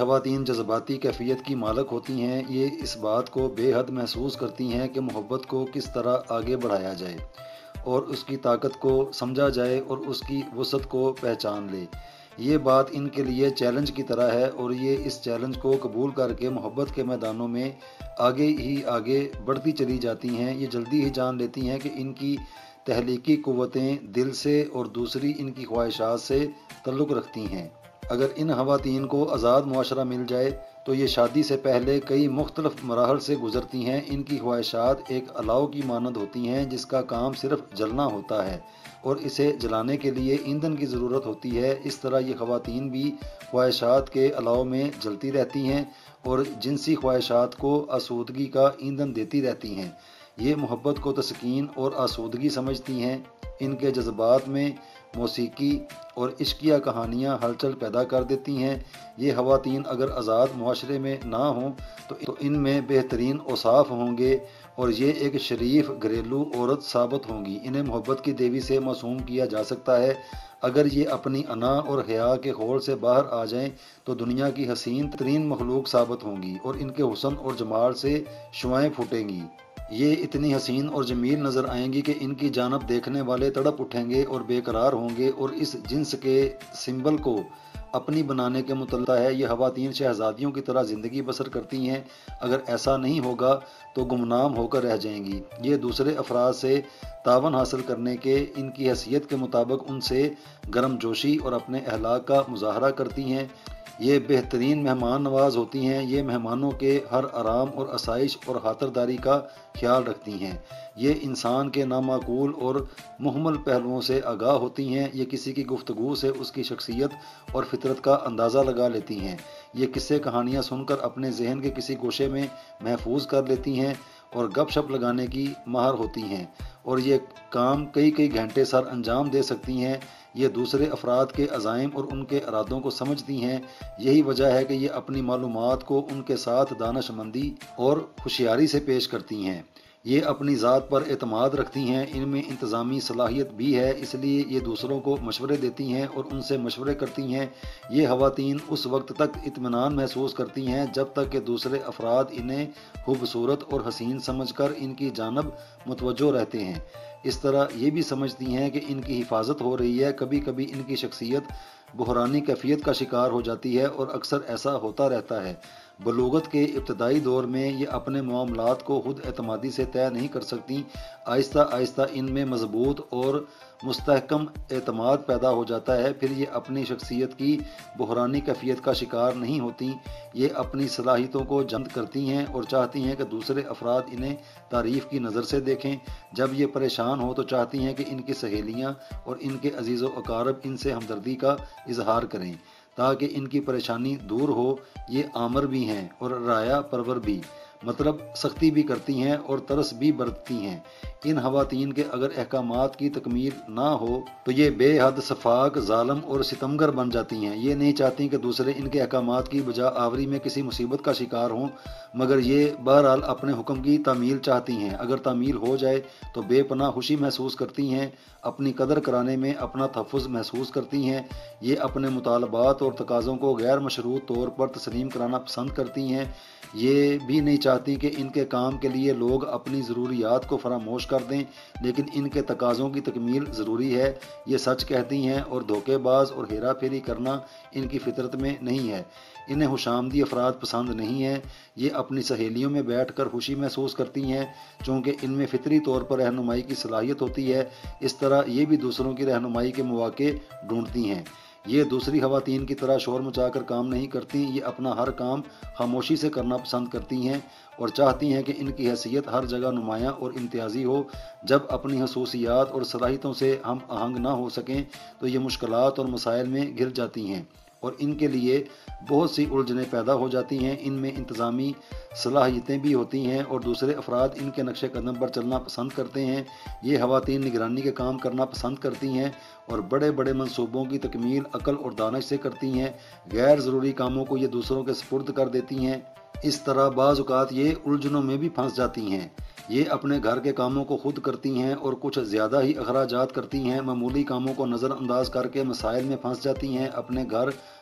ख़वातीन जज्बाती कैफियत की मालक होती हैं। ये इस बात को बेहद महसूस करती हैं कि मोहब्बत को किस तरह आगे बढ़ाया जाए और उसकी ताकत को समझा जाए और उसकी वसअत को पहचान ले। ये बात इनके लिए चैलेंज की तरह है और ये इस चैलेंज को कबूल करके मोहब्बत के मैदानों में आगे ही आगे बढ़ती चली जाती हैं। ये जल्दी ही जान लेती हैं कि इनकी तहलीकी क़ुव्वतें दिल से और दूसरी इनकी ख्वाहिशात से ताल्लुक़ रखती हैं। अगर इन ख़वातीन को आज़ाद मुआशरा मिल जाए तो ये शादी से पहले कई मुख्तलिफ मराहल से गुज़रती हैं। इनकी ख्वाहिशात एक अलाव की मानद होती हैं जिसका काम सिर्फ जलना होता है और इसे जलाने के लिए ईंधन की ज़रूरत होती है। इस तरह ये ख़वातीन भी ख्वाहिशात के अलाव में जलती रहती हैं और जिनसी ख्वाहिशात को आसूदगी का ईंधन देती रहती हैं। ये मोहब्बत को तस्कीन और आसूदगी समझती हैं। इनके जज्बात में मौसीकी और इश्किया कहानियाँ हलचल पैदा कर देती हैं। ये ख़वातीन अगर आज़ाद मुआशरे में ना हों तो इनमें बेहतरीन औसाफ होंगे और ये एक शरीफ घरेलू औरत साबित होंगी। इन्हें मोहब्बत की देवी से मासूम किया जा सकता है। अगर ये अपनी अना और हया के खौल से बाहर आ जाएं तो दुनिया की हसीन तरीन मखलूक साबित होंगी और इनके हुस्न और जमाल से शुआएं फूटेंगी। ये इतनी हसीन और जमील नज़र आएंगी कि इनकी जानब देखने वाले तड़प उठेंगे और बेकरार होंगे और इस जिन्स के सिंबल को अपनी बनाने के मुतल्ला है। ये ख़वातीन शहज़ादियों की तरह ज़िंदगी बसर करती हैं। अगर ऐसा नहीं होगा तो गुमनाम होकर रह जाएंगी। ये दूसरे अफराद से तावन हासिल करने के इनकी हैसियत के मुताबिक उनसे गर्मजोशी और अपने अखलाक का मुजाहरा करती हैं। ये बेहतरीन मेहमान नवाज होती हैं। ये मेहमानों के हर आराम और आसाइश और खातिरदारी का ख्याल रखती हैं। ये इंसान के नामाकूल और मुहम्मल पहलुओं से आगाह होती हैं। ये किसी की गुफ्तगू से उसकी शख्सियत और फितरत का अंदाज़ा लगा लेती हैं। ये किस्से कहानियाँ सुनकर अपने जहन के किसी गोशे में महफूज कर लेती हैं और गपशप लगाने की माहिर होती हैं और ये काम कई कई घंटे सर अंजाम दे सकती हैं। ये दूसरे अफराद के अज़ाइम और उनके इरादों को समझती हैं। यही वजह है कि ये अपनी मालूमात को उनके साथ दानशमंदी और होशियारी से पेश करती हैं। ये अपनी ज़ात पर एतमाद रखती हैं। इनमें इंतज़ामी सलाहियत भी है, इसलिए ये दूसरों को मशवरे देती हैं और उनसे मशवरे करती हैं। ये ख़वातीन उस वक्त तक इत्मीनान महसूस करती हैं जब तक कि दूसरे अफराद इन्हें खूबसूरत और हसीन समझकर इनकी जानब मुतवज्जो रहते हैं। इस तरह ये भी समझती हैं कि इनकी हिफाजत हो रही है। कभी कभी इनकी शख्सियत बुहरानी कैफियत का शिकार हो जाती है और अक्सर ऐसा होता रहता है। बलूगत के इब्तदाई दौर में ये अपने मामलात को खुद एतमादी से तय नहीं कर सकती। आहिस्ता आहिस्ता इनमें मजबूत और मुस्तहकम एतमाद पैदा हो जाता है। फिर ये अपनी शख्सियत की बुहरानी कैफियत का शिकार नहीं होती। ये अपनी सलाहियतों को जंद करती हैं और चाहती हैं कि दूसरे अफराद इन्हें तारीफ़ की नज़र से देखें। जब ये परेशान हो तो चाहती हैं कि इनकी सहेलियाँ और इनके अजीज़ व अकारब इनसे हमदर्दी का इजहार करें ताकि इनकी परेशानी दूर हो। ये आमर भी हैं और राया परवर भी, मतलब सख्ती भी करती हैं और तरस भी बरतती हैं। इन ख़वातीन के अगर अहकामात की तकमील ना हो तो ये बेहद सफाक, जालम और सितमगर बन जाती हैं। ये नहीं चाहती कि दूसरे इनके अहकामात की बजा आवरी में किसी मुसीबत का शिकार हों, मगर ये बहरहाल अपने हुक्म की तामील चाहती हैं। अगर तामील हो जाए तो बेपनाह खुशी महसूस करती हैं। अपनी कदर कराने में अपना तहफ़्फ़ुज़ महसूस करती हैं। ये अपने मुतालबात और तकाज़ों को गैर मशरूत तौर पर तस्लीम कराना पसंद करती हैं। ये भी नहीं चाहती कि इनके काम के लिए लोग अपनी ज़रूरियात को फरामोश कर दें, लेकिन इनके तकाज़ों की तकमील ज़रूरी है। ये सच कहती हैं और धोखेबाज और हेरा फेरी करना इनकी फितरत में नहीं है। इन्हें खुशामदी अफराद पसंद नहीं है। ये अपनी सहेलियों में बैठ कर खुशी महसूस करती हैं चूँकि इनमें फितरी तौर पर रहनुमाई की सलाहियत होती है। इस तरह ये भी दूसरों की रहनुमाई के मौके ढूंढती हैं। ये दूसरी ख़वातीन की तरह शोर मचाकर काम नहीं करती। ये अपना हर काम खामोशी से करना पसंद करती हैं और चाहती हैं कि इनकी हैसियत हर जगह नुमायाँ और इम्तियाजी हो। जब अपनी खसूसियात और सलाहियतों से हम आहंग ना हो सकें तो ये मुश्किलात और मसाइल में घिर जाती हैं और इनके लिए बहुत सी उलझनें पैदा हो जाती हैं। इनमें इंतज़ामी सलाहियतें भी होती हैं और दूसरे अफराद इनके नक्शे कदम पर चलना पसंद करते हैं। ये ख़वातीन निगरानी के काम करना पसंद करती हैं और बड़े बड़े मंसूबों की तकमील अकल और दानिश से करती हैं। गैर ज़रूरी कामों को ये दूसरों के सुपुर्द कर देती हैं। इस तरह बाज़ औक़ात ये उलझनों में भी फंस जाती हैं। ये अपने घर के कामों को खुद करती हैं और कुछ ज़्यादा ही अखराजात करती हैं। मामूली कामों को नज़रअंदाज करके मसाइल में फंस जाती हैं। अपने घर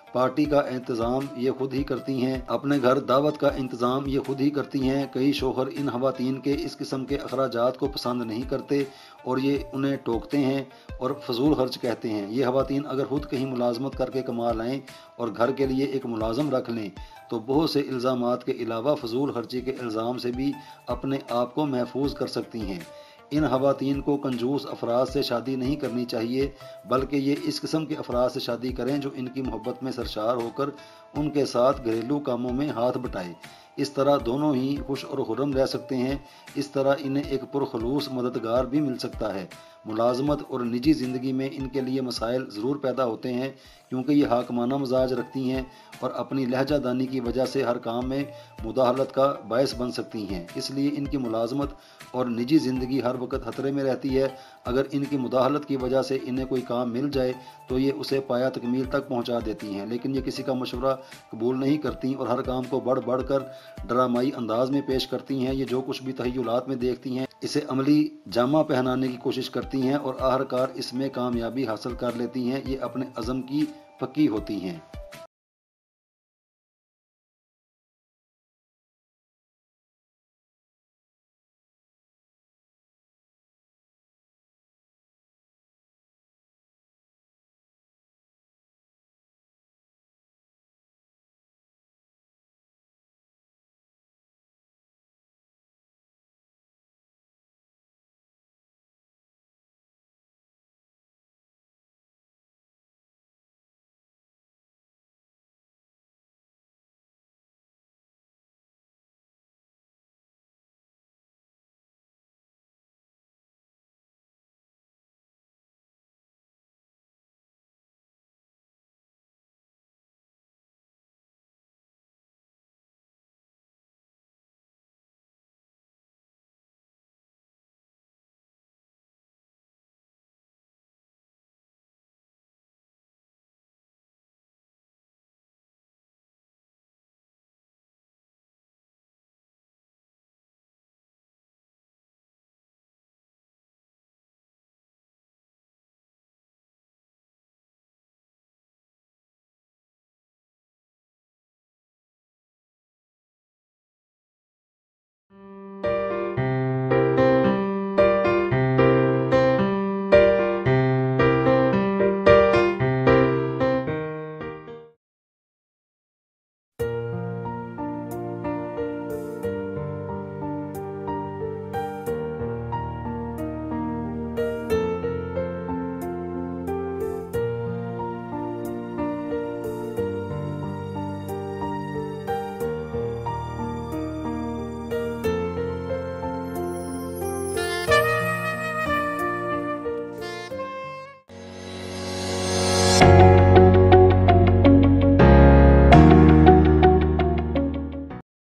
پارٹی کا انتظام یہ خود ہی کرتی ہیں، اپنے گھر دعوت کا انتظام یہ خود ہی کرتی ہیں۔ کئی شوہر ان خواتین کے اس قسم کے اخراجات کو پسند نہیں کرتے اور یہ انہیں ٹوکتے ہیں اور فضول خرچ کہتے ہیں۔ یہ خواتین اگر خود کہیں ملازمت کر کے کما لائیں اور گھر کے لیے ایک ملازم رکھ لیں تو بہت سے الزامات کے علاوہ فضول خرچی کے الزام سے بھی اپنے آپ کو محفوظ کر سکتی ہیں۔ ان خواتین کو کنجوس افراد سے شادی نہیں کرنی چاہیے، بلکہ یہ اس قسم کے افراد سے شادی کریں جو ان کی محبت میں سرشار ہو کر ان کے ساتھ گھریلو کاموں میں ہاتھ بٹائے۔ اس طرح دونوں ہی خوش اور خرم رہ سکتے ہیں۔ اس طرح انہیں ایک پرخلوص مددگار بھی مل سکتا ہے۔ ملازمت اور نجی زندگی میں ان کے لیے مسائل ضرور پیدا ہوتے ہیں کیونکہ یہ حاکمانہ مزاج رکھتی ہیں اور اپنی لہجہ دانی کی وجہ سے ہر کام میں مداخلت کا باعث بن سکتی ہیں۔ اس لیے ان کی ملازمت اور نجی زندگی ہر وقت خطرے میں رہتی ہے۔ اگر ان کی مداخلت کی وجہ سے انہیں کوئی کام مل جائے تو یہ اسے پایہ تکمیل تک پہنچا دیتی ہیں، لیکن یہ کسی کا مشورہ قبول نہیں کرتی اور ہر کام کو بڑھ بڑھ کر ڈرامائی انداز میں پیش کرتی ہیں۔ یہ جو کچھ بھی تخیلات میں دیکھتی ہیں اسے عملی جامہ پہنانے کی کوشش کرتی ہیں اور آخرکار اس میں کامیابی حاصل کر لیتی ہیں۔ یہ اپنے عزم کی پکی ہوتی ہیں۔